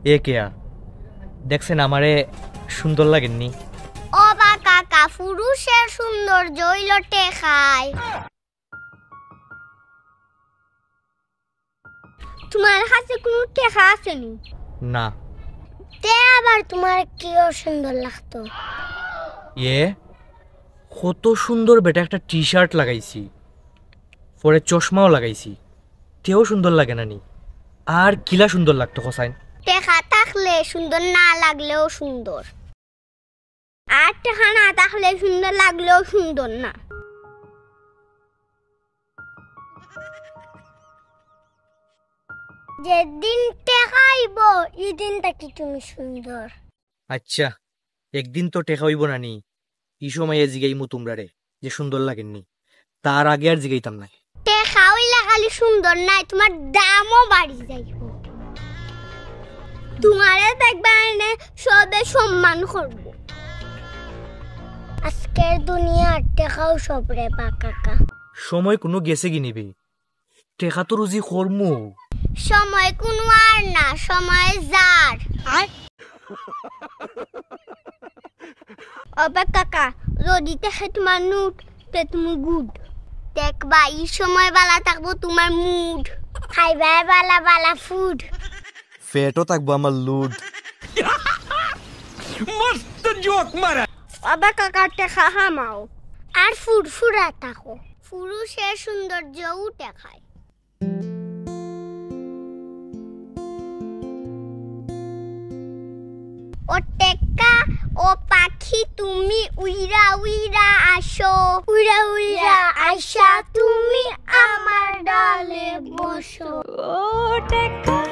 এ কেয়া দেখছেন আমারে সুন্দর লাগেননি? ও বা কাকা, পুরুষের সৌন্দর্য হইল টেকায়। তোমার কাছে কোনো টেকা আসেনি? না। তে আবার তোমার কিও সুন্দর লাগতো? এ কত সুন্দর বেটা, একটা টি শার্ট লাগাইছি, পরে চশমাও লাগাইছি, তেও সুন্দর লাগে না নি? আর কিলা সুন্দর লাগতো হোসাইন? টেকা থাকলে সুন্দর, না লাগলেও সুন্দর। আর টেকা না থাকলে সুন্দর লাগলেও সুন্দর না। যেদিন টেকা আইব এই দিনটা কি তুমি সুন্দর। আচ্ছা, একদিন তো টেকা হইব না নি, এই সময় জিগাইমু তোমরা রে যে সুন্দর লাগেননি, তার আগে আর জিগাইতাম না। টেকা হইলে খালি সুন্দর নাই, তোমার দামও বাড়ি যাইব। তোমারে দেখবা এনে সবে সম্মান করব। আজকের দুনিয়ার টেকাও সব রে বা কাকা। সময় কোনো গেছে কি নিবে, টেকা তো রুজি করমু। সময় কোনো আর না, সময় যার। অবে কাকা, যদি দেখে তোমার নুট তে তুমি গুড। দেখবা এই সময় বালা থাকবো তোমার মুড, খাইবা বালা বালা ফুড, ফেটও থাকবো আমার লুড। मस्त जोक मारा। অবে কাকা টেকা হামাও আর ফুরফুরা থাকো। পুরুষের সৌন্দর্য উঠে খায়। ও টেকা ও পাখি তুমি উইরা উইরা আসো, উইরা উইরা আশা তুমি আমার ডালে বসো। ও টেকা